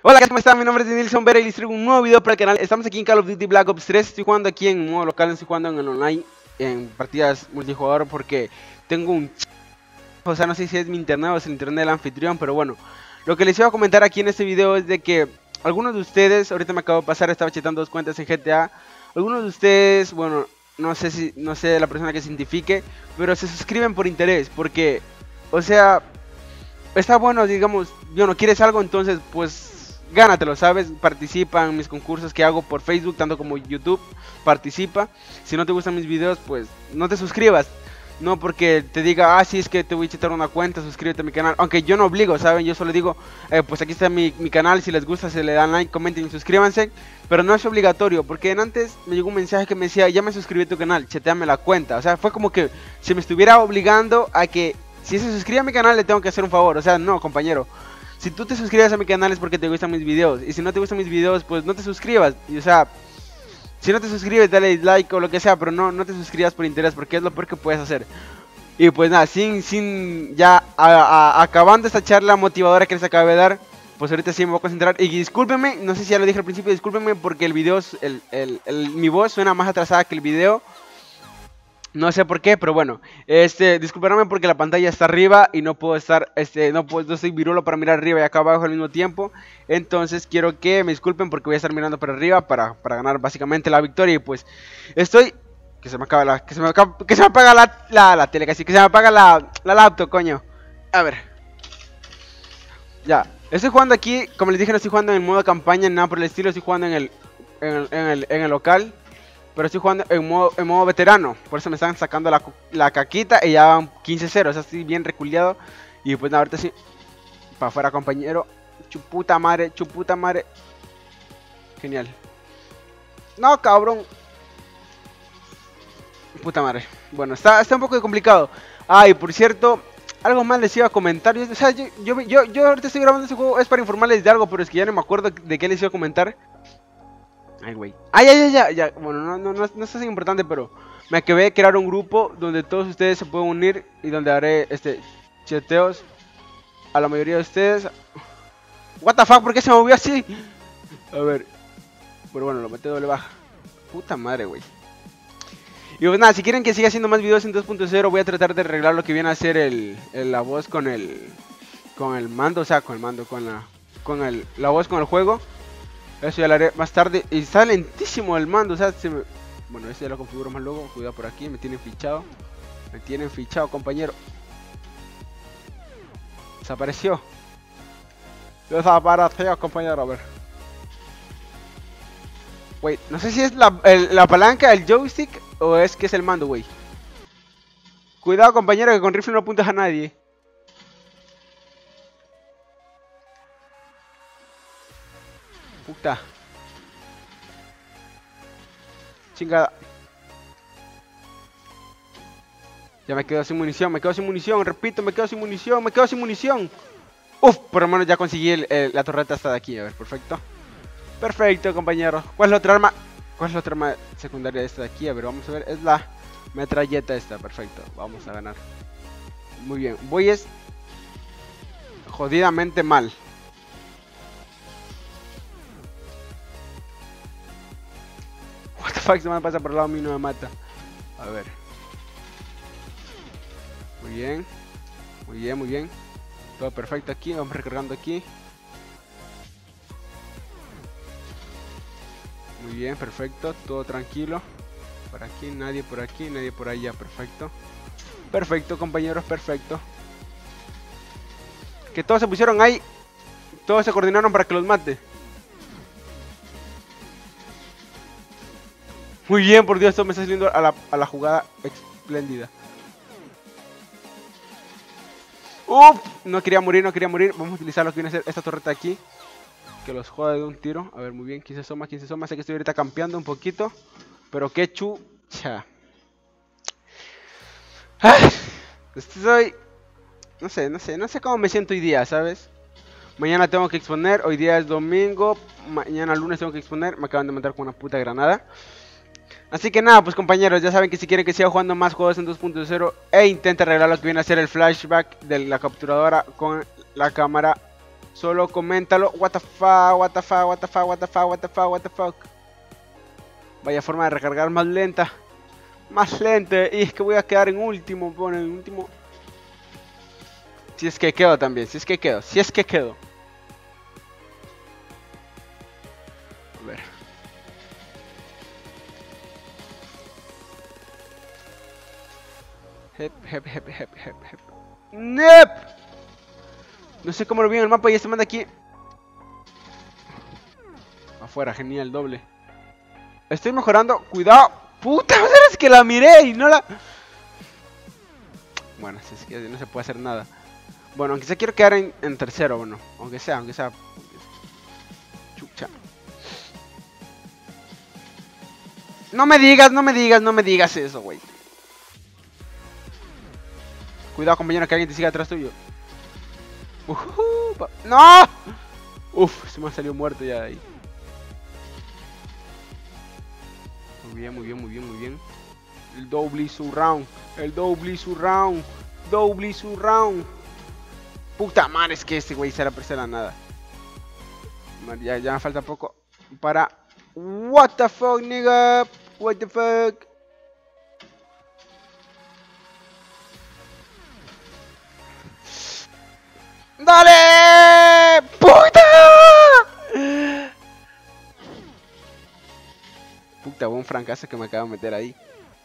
Hola, ¿cómo están? Mi nombre es Nilson Vera y les traigo un nuevo video para el canal. Estamos aquí en Call of Duty Black Ops 3. Estoy jugando aquí en modo local, no estoy jugando en el online, en partidas multijugador porque tengo un... O sea, no sé si es mi internet o es el internet del anfitrión, pero bueno. Lo que les iba a comentar aquí en este video es de que algunos de ustedes, ahorita me acabo de pasar, estaba chetando 2 cuentas en GTA. Algunos de ustedes, bueno, no sé la persona que se identifique, pero se suscriben por interés, porque, o sea, está bueno, digamos, yo no quieres algo, entonces pues gánatelo, ¿sabes? Participa en mis concursos que hago por Facebook, tanto como YouTube, participa. Si no te gustan mis videos, pues no te suscribas. No porque te diga, ah, sí, es que te voy a echar una cuenta, suscríbete a mi canal. Aunque yo no obligo, ¿saben? Yo solo digo, pues aquí está mi canal, si les gusta se le dan like, comenten y suscríbanse. Pero no es obligatorio, porque antes me llegó un mensaje que me decía, ya me suscribí a tu canal, cheteame la cuenta. O sea, fue como que se me estuviera obligando a que si se suscribe a mi canal le tengo que hacer un favor. O sea, no, compañero. Si tú te suscribes a mi canal es porque te gustan mis videos. Y si no te gustan mis videos, pues no te suscribas. Y o sea, si no te suscribes, dale like o lo que sea, pero no te suscribas por interés, porque es lo peor que puedes hacer. Y pues nada, ya acabando esta charla motivadora que les acabo de dar, pues ahorita sí me voy a concentrar. Y discúlpenme, no sé si ya lo dije al principio, discúlpenme porque el video, mi voz suena más atrasada que el video. No sé por qué, pero bueno, disculparme porque la pantalla está arriba y no puedo estar, no soy virulo para mirar arriba y acá abajo al mismo tiempo. Entonces quiero que me disculpen porque voy a estar mirando para arriba para ganar básicamente la victoria. Y pues estoy, que se me apaga la tele casi, que se me apaga la laptop, coño. A ver, ya, estoy jugando aquí, como les dije no estoy jugando en modo campaña ni nada por el estilo, estoy jugando en el local. Pero estoy jugando en modo veterano. Por eso me están sacando la caquita. Y ya van 15-0. O sea, estoy bien reculeado. Y pues ahorita sí. Para afuera, compañero. Chuputa madre. Chuputa madre. Genial. No, cabrón. Puta madre. Bueno, está un poco complicado. Ah, y por cierto, algo más les iba a comentar. O sea, yo ahorita estoy grabando este juego. Es para informarles de algo. Pero es que ya no me acuerdo de qué les iba a comentar. Ay, güey. Ay, ya. Bueno, no es tan importante, pero me acabé de crear un grupo donde todos ustedes se pueden unir y donde haré cheteos a la mayoría de ustedes. What the fuck, ¿por qué se movió así? A ver. Pero bueno, lo metí doble baja. Puta madre, güey. Y pues nada, si quieren que siga haciendo más videos en 2.0, voy a tratar de arreglar lo que viene a ser la voz con el mando, o sea, con el mando, la voz con el juego. Eso ya lo haré más tarde. Y está lentísimo el mando, o sea, bueno, ese ya lo configuro más luego. Cuidado por aquí, me tienen fichado. Me tienen fichado, compañero. Desapareció. Desapareció, compañero, a ver. Wait, no sé si es la palanca, el joystick, o es que es el mando, güey. Cuidado, compañero, que con rifle no apuntas a nadie. Puta. Chingada. Ya me quedo sin munición, repito, me quedo sin munición. Uf, por lo menos ya conseguí la torreta hasta de aquí, a ver, perfecto. Perfecto, compañeros. ¿Cuál es la otra arma? ¿Cuál es la otra arma secundaria de esta de aquí? A ver, vamos a ver, es la metralleta esta, perfecto, vamos a ganar. Muy bien, voy jodidamente mal. What the fuck, se me pasa por el lado mío y no me mata. A ver. Muy bien. Todo perfecto aquí, vamos recargando aquí. Muy bien, perfecto, todo tranquilo. Por aquí, nadie por allá, perfecto. Perfecto, compañeros, perfecto. Que todos se pusieron ahí. Todos se coordinaron para que los mate. Muy bien, por Dios, esto me está saliendo a la jugada espléndida. Uf, no quería morir. Vamos a utilizar lo que viene a ser esta torreta aquí. Que los joda de un tiro. A ver, muy bien, ¿quién se asoma? Sé que estoy ahorita campeando un poquito. Pero qué chucha. No sé cómo me siento hoy día, ¿sabes? Mañana tengo que exponer, hoy día es domingo. Mañana lunes tengo que exponer. Me acaban de matar con una puta granada. Así que nada, pues compañeros, ya saben que si quieren que siga jugando más juegos en 2.0 e intente arreglar lo que viene a ser el flashback de la capturadora con la cámara Solo coméntalo. What the fuck, what the fuck, what the fuck, what the fuck, what the fuck, what the fuck. Vaya forma de recargar más lenta. Más lenta. Y es que voy a quedar en último. Bueno, en último. Si es que quedo también. Si es que quedo. Si es que quedo. A ver. Hep. ¡Nep! No sé cómo lo vi en el mapa y este manda aquí. Afuera, genial, doble. Estoy mejorando. Cuidado. Puta, es que la miré y no la... Bueno, si es que no se puede hacer nada. Bueno, aunque sea quiero quedar en tercero, bueno. Aunque sea. Chucha. No me digas eso, güey. Cuidado, compañero, que alguien te siga atrás tuyo. ¡No! Uf, se me ha salido muerto ya de ahí. Muy bien. El doble surround. Doble surround. Puta madre, es que este güey se la presta la nada. Ya me falta poco para... What the fuck, nigga. What the fuck. ¡Dale! ¡Puta! Puta, buen francazo que me acabo de meter ahí.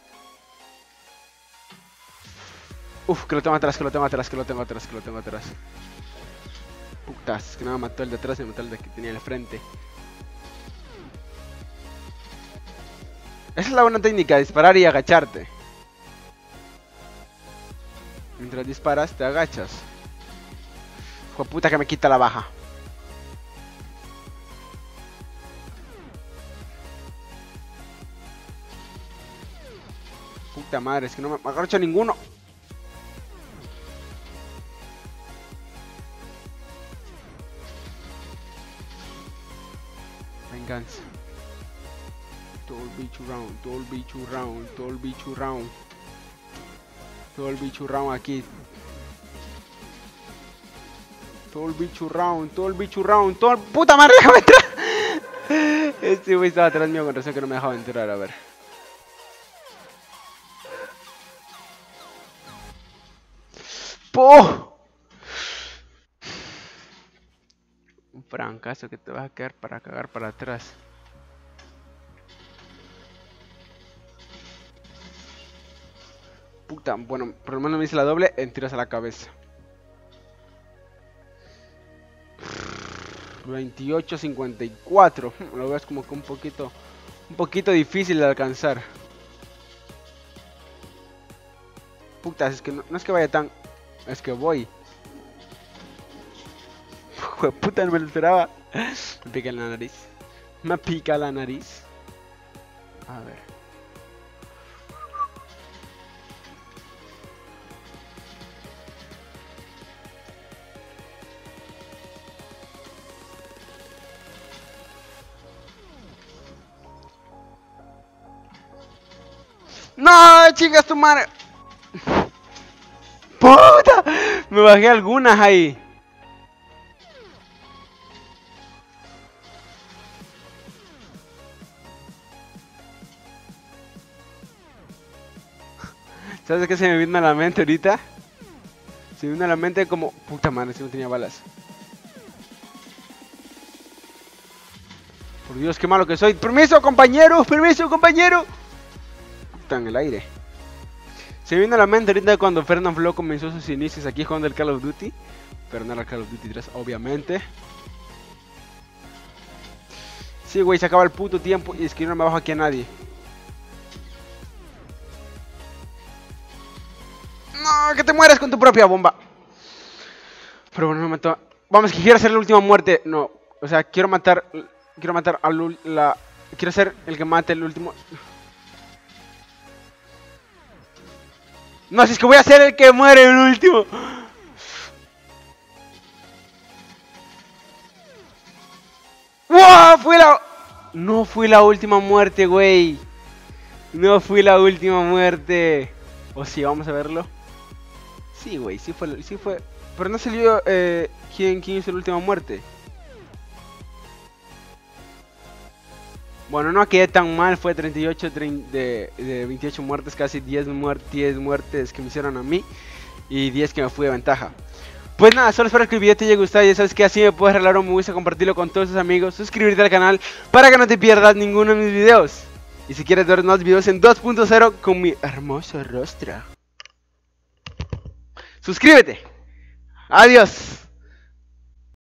Uf, que lo tengo atrás. Putas, es que no me mató el de atrás, me mató el de que tenía el frente. Esa es la buena técnica, disparar y agacharte. Mientras disparas, te agachas. Hijo de puta que me quita la baja. Puta madre, es que no me agacho ninguno. Venganza. Todo el bicho round aquí. Todo el bicho round. ¡Puta madre, déjame entrar! Este güey estaba atrás mío con razón que no me dejaba entrar, a ver. ¡Po! Un francazo que te vas a quedar para cagar para atrás. Puta, bueno, por lo menos me hice la doble en tiros a la cabeza. 28-54. Lo ves como que un poquito difícil de alcanzar. Puta, es que no es que vaya tan... Es que voy. Puta, no me lo esperaba. Me pica la nariz. A ver. ¡No! ¡Chingas tu madre! ¡Puta! Me bajé algunas ahí. ¿Sabes qué se me vino a la mente ahorita? Se me vino a la mente como... Puta madre, si no tenía balas. Por Dios, qué malo que soy. ¡Permiso, compañero! Puta, en el aire. Se me vino a la mente ahorita cuando Fernand Flo comenzó sus inicios aquí jugando el Call of Duty. Pero no era el Call of Duty 3, obviamente. Sí, güey, se acaba el puto tiempo y es que yo no me bajo aquí a nadie. No, que te mueras con tu propia bomba. Pero bueno, no me mató. Vamos, que quiero hacer la última muerte. No, o sea, quiero matar a la... Quiero ser el que mate el último... No, si es que voy a ser el que muere el último. ¡Wow! No fui la última muerte, güey. No fui la última muerte. O sí, vamos a verlo. Sí, güey, sí fue. Pero no salió ¿Quién hizo la última muerte? Bueno, no quedé tan mal, fue 38 de 28 muertes, casi 10 muertes que me hicieron a mí y 10 que me fui de ventaja. Pues nada, solo espero que el video te haya gustado. Ya sabes que así me puedes regalar un me gusta, compartirlo con todos tus amigos, suscribirte al canal para que no te pierdas ninguno de mis videos. Y si quieres ver más videos en 2.0 con mi hermoso rostro, suscríbete. Adiós.